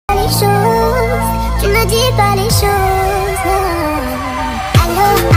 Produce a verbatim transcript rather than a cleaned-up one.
Les choses, tu ne dis pas les choses.